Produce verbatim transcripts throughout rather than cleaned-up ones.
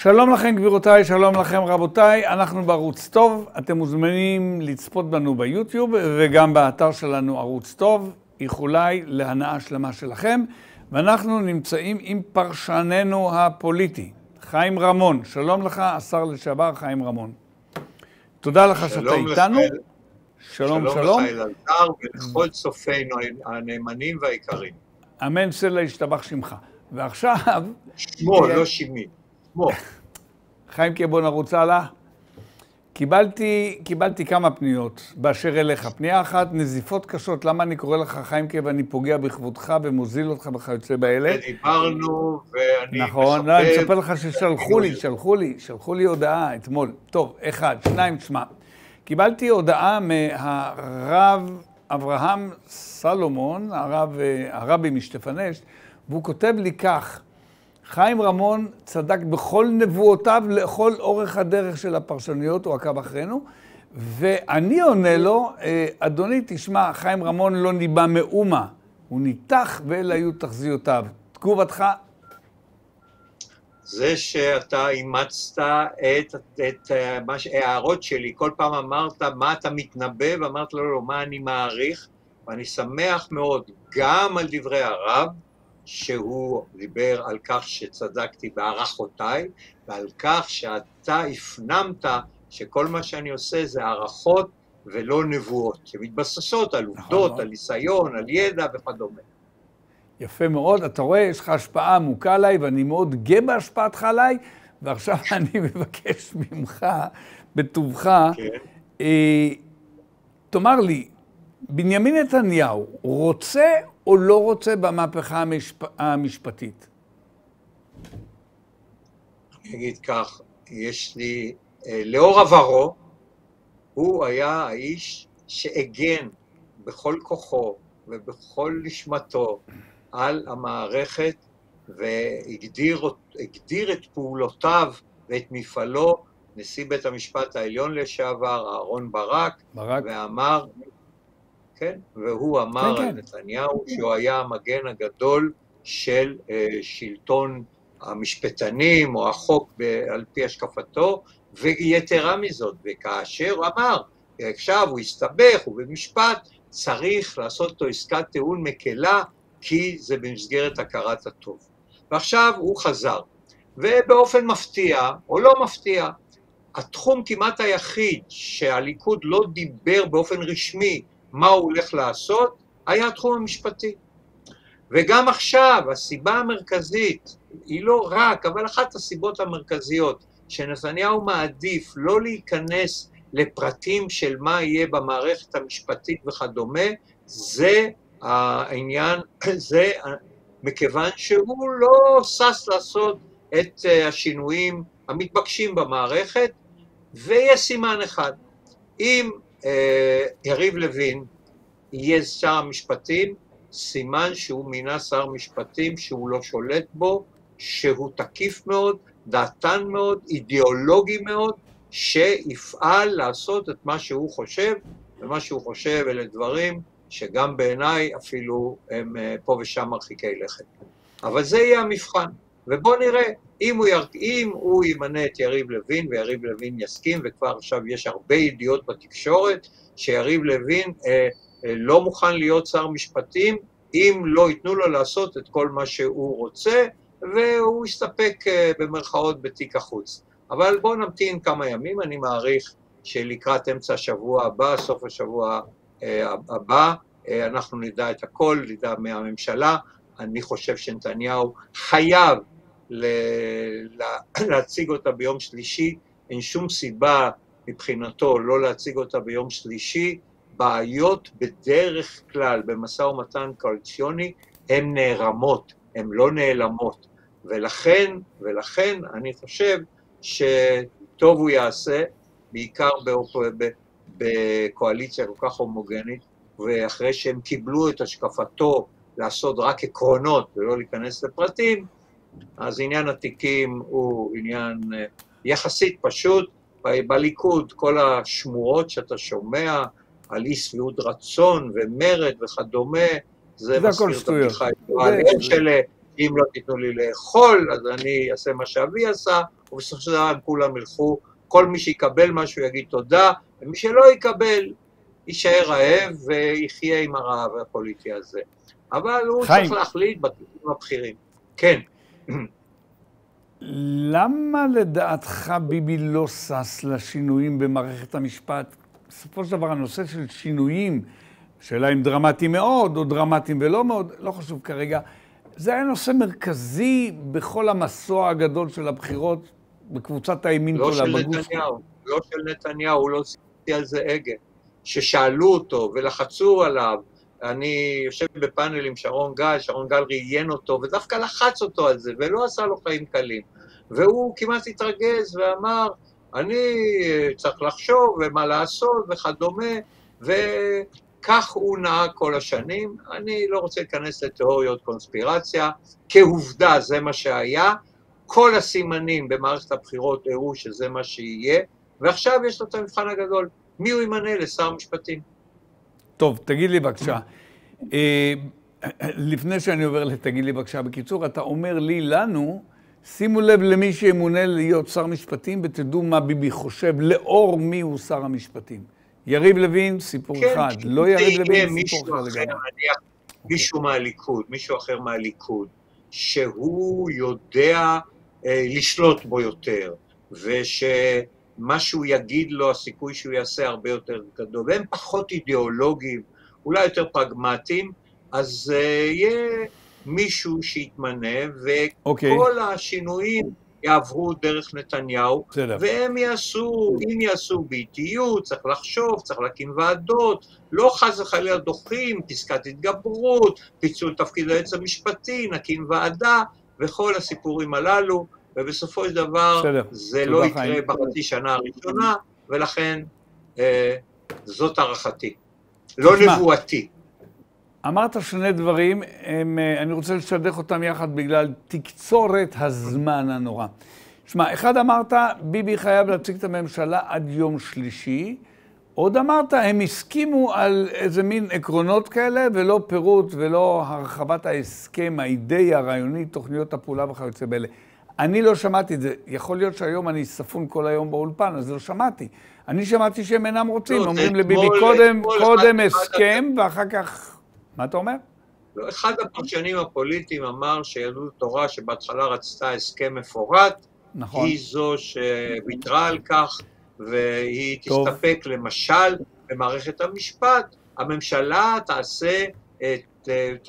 שלום לכם גבירותיי, שלום לכם רבותיי, אנחנו בערוץ טוב, אתם מוזמנים לצפות בנו ביוטיוב וגם באתר שלנו ערוץ טוב, איחולי להנאה שלמה שלכם, ואנחנו נמצאים עם פרשננו הפוליטי, חיים רמון. שלום לך, השר לשעבר חיים רמון. תודה לך שאתה איתנו. שלום, שלום. שלום לך אלעזר ולכל צופינו הנאמנים והיקרים. אמן סלע ישתבח שמך. ועכשיו... שמו, לא שמי. שמו. חיים בוא נרוץ הלאה. קיבלתי, קיבלתי כמה פניות באשר אליך. פנייה אחת, נזיפות קשות. למה אני קורא לך חיים ואני פוגע בכבודך ומוזיל אותך וכיוצא באלה? דיברנו ואני מכבד. נכון, לא, אני אספר לך ששלחו לי, שלחו לי, שלחו לי הודעה אתמול. טוב, אחד, שניים, תשמע. קיבלתי הודעה מהרב אברהם סלומון, הרב, הרבי משטפנשט, והוא כותב לי כך, חיים רמון צדק בכל נבואותיו לכל אורך הדרך של הפרשנויות, הוא עקב אחרינו, ואני עונה לו, אדוני תשמע, חיים רמון לא ניבא מאומה, הוא ניתח ואלה היו תחזיותיו. תגובתך? זה שאתה אימצת את, את ההערות שלי, כל פעם אמרת מה אתה מתנבא, ואמרת לו, לא, מה אני מעריך, ואני שמח מאוד גם על דברי הרב, שהוא דיבר על כך שצדקתי בהערכותיי, ועל כך שאתה הפנמת שכל מה שאני עושה זה הערכות ולא נבואות, שמתבססות על עובדות, על ניסיון, על ידע וכדומה. יפה מאוד, אתה רואה, יש לך השפעה עמוקה עליי, ואני מאוד גאה בהשפעתך עליי, ועכשיו אני מבקש ממך, בטובך, כן. אה, תאמר לי, בנימין נתניהו רוצה או לא רוצה במהפכה המשפ... המשפטית? אני אגיד כך, יש לי, אה, לאור עברו, הוא היה האיש שהגן בכל כוחו ובכל נשמתו על המערכת והגדיר הגדיר את פעולותיו ואת מפעלו נשיא בית המשפט העליון לשעבר, אהרון ברק, ברק. ואמר, כן, והוא אמר כן, על כן. נתניהו שהוא היה המגן הגדול של uh, שלטון המשפטנים או החוק ב- על פי השקפתו, ויתרה מזאת, וכאשר הוא אמר, עכשיו הוא הסתבך, הוא במשפט, צריך לעשות אותו עסקת טיעון מקלה, כי זה במסגרת הכרת הטוב. ועכשיו הוא חזר, ובאופן מפתיע, או לא מפתיע, התחום כמעט היחיד שהליכוד לא דיבר באופן רשמי מה הוא הולך לעשות, היה התחום המשפטי. וגם עכשיו, הסיבה המרכזית, היא לא רק, אבל אחת הסיבות המרכזיות, שנתניהו מעדיף לא להיכנס לפרטים של מה יהיה במערכת המשפטית וכדומה, זה העניין, זה מכיוון שהוא לא שש לעשות את השינויים המתבקשים במערכת, ויש סימן אחד, אם אה, יריב לוין יהיה שר המשפטים, סימן שהוא מינה שר משפטים שהוא לא שולט בו, שהוא תקיף מאוד, דעתן מאוד, אידיאולוגי מאוד, שיפעל לעשות את מה שהוא חושב, ומה שהוא חושב אלה דברים שגם בעיניי אפילו הם פה ושם מרחיקי לכת. אבל זה יהיה המבחן, ובוא נראה, אם הוא, יר... אם הוא ימנה את יריב לוין, ויריב לוין יסכים, וכבר עכשיו יש הרבה ידיעות בתקשורת, שיריב לוין אה, אה, לא מוכן להיות שר משפטים, אם לא ייתנו לו לעשות את כל מה שהוא רוצה, והוא יסתפק אה, במרכאות בתיק החוץ. אבל בואו נמתין כמה ימים, אני מעריך שלקראת אמצע השבוע הבא, סוף השבוע אה, הבא, אה, אנחנו נדע את הכל, נדע מהממשלה, אני חושב שנתניהו חייב להציג אותה ביום שלישי, אין שום סיבה מבחינתו לא להציג אותה ביום שלישי, בעיות בדרך כלל במשא ומתן קואליציוני הן נערמות, הן לא נעלמות, ולכן, ולכן אני חושב שטוב הוא יעשה, בעיקר בקואליציה כל כך הומוגנית, ואחרי שהם קיבלו את השקפתו לעשות רק עקרונות ולא להיכנס לפרטים, אז עניין התיקים הוא עניין יחסית פשוט. בליכוד כל השמועות שאתה שומע על אי שביעות רצון ומרד וכדומה, זה מזכיר את הבדיחה של אם לא תיתנו לי לאכול, אז אני אעשה מה שאבי עשה, ובסופו של דבר הם כולם ילכו, כל מי שיקבל משהו יגיד תודה, ומי שלא יקבל יישאר רעב ויחיה עם הרעב הפוליטי הזה. אבל הוא חיים. צריך להחליט בתפקידים הבכירים. כן. למה לדעתך ביבי לא שש לשינויים במערכת המשפט? בסופו של דבר הנושא של שינויים, שאלה אם דרמטיים מאוד או דרמטיים ולא מאוד, לא חשוב כרגע, זה היה נושא מרכזי בכל המסוע הגדול של הבחירות בקבוצת הימין לא של נתניהו, לא של נתניהו, הוא לא עשיתי על זה הגה. ששאלו אותו ולחצו עליו, אני יושב בפאנל עם שרון גל, שרון גל ראיין אותו, ודווקא לחץ אותו על זה, ולא עשה לו חיים קלים. והוא כמעט התרגז ואמר, אני צריך לחשוב ומה לעשות וכדומה, וכך הוא נהג כל השנים. אני לא רוצה להיכנס לתיאוריות קונספירציה, כעובדה זה מה שהיה, כל הסימנים במערכת הבחירות הראו שזה מה שיהיה, ועכשיו יש לו את המבחן הגדול, מי הוא ימנה לשר משפטים? טוב, תגיד לי בבקשה, לפני שאני עובר לתגיד לי בבקשה, בקיצור, אתה אומר לי, לנו, שימו לב למי שימונה להיות שר משפטים, ותדעו מה ביבי חושב, לאור מי הוא שר המשפטים. יריב לוין, סיפור כן, אחד, לא יריב לוין, סיפור אחר לגמרי. מישהו מהליכוד, מישהו אחר מהליכוד, שהוא יודע אה, לשלוט בו יותר, ושמה שהוא יגיד לו, הסיכוי שהוא יעשה הרבה יותר גדול, והם פחות אידיאולוגיים, אולי יותר פרגמטיים, אז אה, יהיה מישהו שיתמנה, וכל okay. השינויים יעברו דרך נתניהו, בסדר. והם יעשו, אם יעשו באיטיות, צריך לחשוב, צריך להקים ועדות, לא חס וחלילה דוחים, פסקת התגברות, פיצול תפקיד היועץ המשפטי, נקים ועדה, וכל הסיפורים הללו, ובסופו של דבר בסדר. זה לא יקרה חיים. בחצי שנה הראשונה, ולכן אה, זאת הערכתי, לא תשמע. נבואתי. אמרת שני דברים, הם, אני רוצה לשדך אותם יחד בגלל תקצורת הזמן הנורא. שמע, אחד אמרת, ביבי חייב להציג את הממשלה עד יום שלישי, עוד אמרת, הם הסכימו על איזה מין עקרונות כאלה, ולא פירוט ולא הרחבת ההסכם, האידאה, הרעיונית, תוכניות הפעולה וכיוצא באלה. אני לא שמעתי את זה, יכול להיות שהיום אני ספון כל היום באולפן, אז לא שמעתי. אני שמעתי שהם אינם רוצים, לא, אומרים לביבי, קודם, קודם הסכם ואחר כך... מה אתה אומר? אחד הפרשנים הפוליטיים אמר שיהדות התורה שבהתחלה רצתה הסכם מפורט, נכון. היא זו שוויתרה על כך, והיא טוב. תסתפק למשל במערכת המשפט, הממשלה תעשה, את,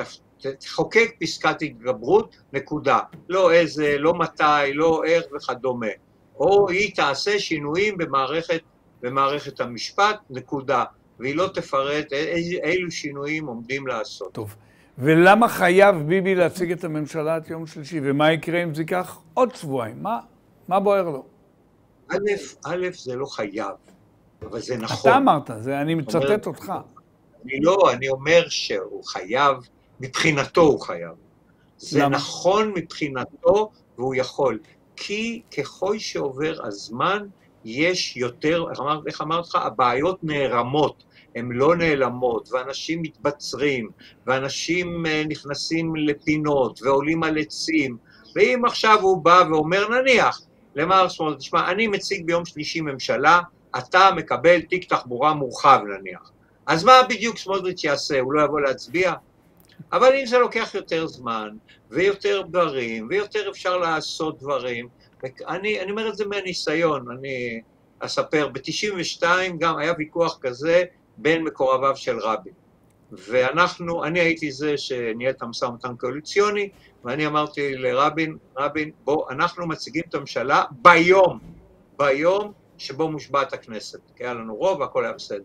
תחוקק פסקת התגברות, נקודה. לא איזה, לא מתי, לא איך וכדומה. או היא תעשה שינויים במערכת, במערכת המשפט, נקודה. והיא לא תפרט אילו שינויים עומדים לעשות. טוב. ולמה חייב ביבי להציג את הממשלה את יום שלישי? ומה יקרה אם זה ייקח עוד שבועיים? מה, מה בוער לו? א', א', זה לא חייב, אבל זה נכון. אתה אמרת, זה, אני מצטט אומר, אותך. אני לא, אני אומר שהוא חייב, מבחינתו הוא חייב. זה למה? נכון מבחינתו והוא יכול. כי ככל שעובר הזמן, יש יותר, איך, אמר, איך אמרת לך, הבעיות נערמות, הן לא נעלמות, ואנשים מתבצרים, ואנשים נכנסים לפינות, ועולים על עצים, ואם עכשיו הוא בא ואומר, נניח, למר סמוטריץ', תשמע, אני מציג ביום שלישי ממשלה, אתה מקבל תיק תחבורה מורחב נניח. אז מה בדיוק סמוטריץ' יעשה? הוא לא יבוא להצביע? אבל אם זה לוקח יותר זמן, ויותר דברים, ויותר אפשר לעשות דברים, אני, אני אומר את זה מהניסיון, אני אספר, ב-תשעים ושתיים גם היה ויכוח כזה בין מקורביו של רבין. ואנחנו, אני הייתי זה שניהל את המשא ומתן קואליציוני, ואני אמרתי לרבין, רבין, בוא, אנחנו מציגים את הממשלה ביום, ביום שבו מושבעת הכנסת, כי היה לנו רוב והכל היה בסדר.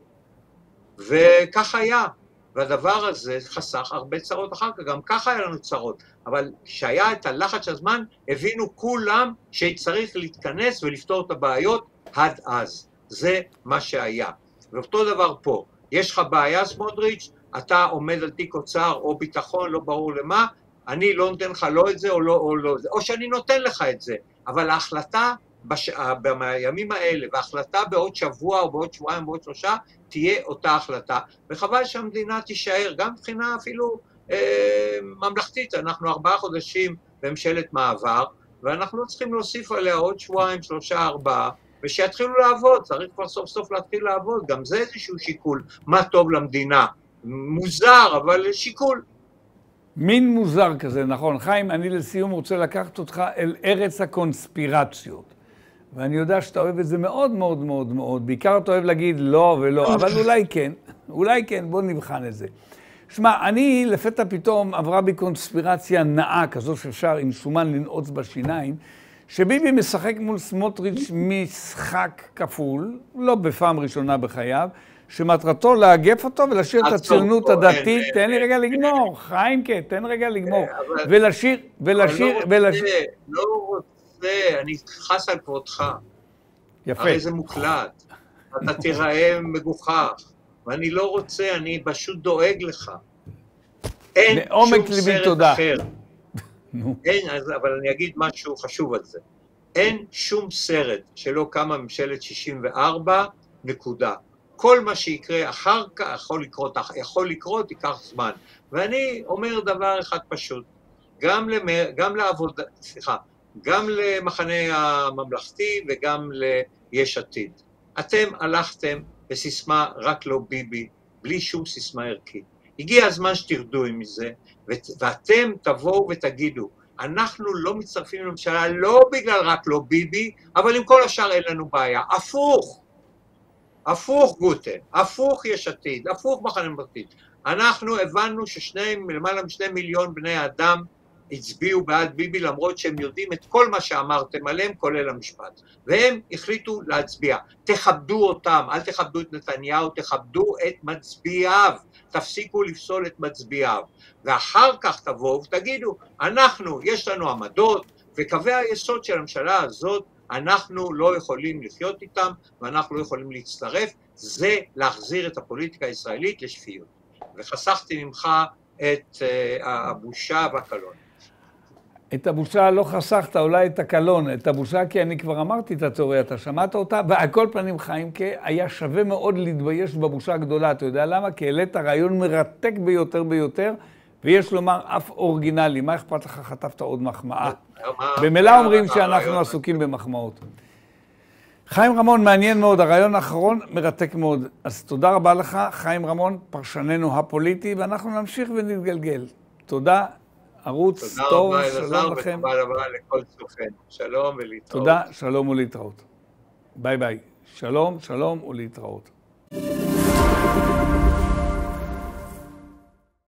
וכך היה, והדבר הזה חסך הרבה צרות אחר כך, גם ככה היה לנו צרות, אבל כשהיה את הלחץ הזמן, הבינו כולם שצריך להתכנס ולפתור את הבעיות עד אז. זה מה שהיה. ואותו דבר פה, יש לך בעיה סמוטריץ', אתה עומד על תיק אוצר או ביטחון, לא ברור למה, אני לא נותן לך לא את זה או לא, או לא זה, או שאני נותן לך את זה, אבל ההחלטה בש... בימים האלה, וההחלטה בעוד שבוע או בעוד שבועיים או בעוד שלושה, תהיה אותה החלטה, וחבל שהמדינה תישאר, גם מבחינה אפילו אה, ממלכתית, אנחנו ארבעה חודשים בממשלת מעבר, ואנחנו לא צריכים להוסיף עליה עוד שבועיים, שלושה, ארבעה, ושיתחילו לעבוד, צריך כבר סוף סוף להתחיל לעבוד, גם זה איזשהו שיקול, מה טוב למדינה. מוזר, אבל שיקול. מין מוזר כזה, נכון. חיים, אני לסיום רוצה לקחת אותך אל ארץ הקונספירציות. ואני יודע שאתה אוהב את זה מאוד מאוד מאוד מאוד. בעיקר אתה אוהב להגיד לא ולא, אבל אולי כן. אולי כן, בוא נבחן את זה. שמע, אני לפתע פתאום עברה בי קונספירציה נאה, כזו שאפשר עם שומן לנעוץ בשיניים, שביבי משחק מול סמוטריץ' משחק כפול, לא בפעם ראשונה בחייו, שמטרתו לאגף אותו ולשאיר את הציונות הדתית. תן לי רגע לגמור, חיים כן, תן רגע לגמור. ולשיר, ולשיר, ולשיר. לא רוצה, אני חס על כבודך. יפה. הרי זה מוקלט. אתה תיראה מגוחך. ואני לא רוצה, אני פשוט דואג לך. אין שום סרט אחר. אין, אבל אני אגיד משהו חשוב על זה. אין שום סרט שלא קמה ממשלת שישים וארבע, נקודה. כל מה שיקרה אחר כך יכול לקרות, יכול לקרות, ייקח זמן. ואני אומר דבר אחד פשוט, גם, למר, גם לעבודה, סליחה, גם למחנה הממלכתי וגם ליש עתיד. אתם הלכתם בסיסמה רק לא ביבי, בלי שום סיסמה ערכית. הגיע הזמן שתרדו עם זה, ואתם תבואו ותגידו, אנחנו לא מצטרפים לממשלה לא בגלל רק לא ביבי, אבל עם כל השאר אין לנו בעיה. הפוך. הפוך גוטה, הפוך יש עתיד, הפוך מחנה ממלכתי. אנחנו הבנו ששניים, למעלה משני מיליון בני אדם הצביעו בעד ביבי, למרות שהם יודעים את כל מה שאמרתם עליהם, כולל המשפט. והם החליטו להצביע. תכבדו אותם, אל תכבדו את נתניהו, תכבדו את מצביעיו. תפסיקו לפסול את מצביעיו. ואחר כך תבואו ותגידו, אנחנו, יש לנו עמדות, וקווי היסוד של הממשלה הזאת, אנחנו לא יכולים לחיות איתם, ואנחנו לא יכולים להצטרף, זה להחזיר את הפוליטיקה הישראלית לשפיות. וחסכתי ממך את uh, הבושה והקלון. את הבושה לא חסכת, אולי את הקלון, את הבושה כי אני כבר אמרתי את התיאוריה, אתה שמעת אותה, ועל כל פנים חיים היה שווה מאוד להתבייש בבושה הגדולה, אתה יודע למה? כי העלית רעיון מרתק ביותר ביותר, ויש לומר אף אורגינלי, מה אכפת לך חטפת עוד מחמאה? במילה אומרים שאנחנו עסוקים במחמאות. חיים רמון, מעניין מאוד, הרעיון האחרון מרתק מאוד. אז תודה רבה לך, חיים רמון, פרשננו הפוליטי, ואנחנו נמשיך ונתגלגל. תודה, ערוץ טוב, שלום לכם. תודה רבה ותודה רבה לכל צופן. שלום ולהתראות. תודה, שלום ולהתראות. ביי ביי. שלום, שלום ולהתראות.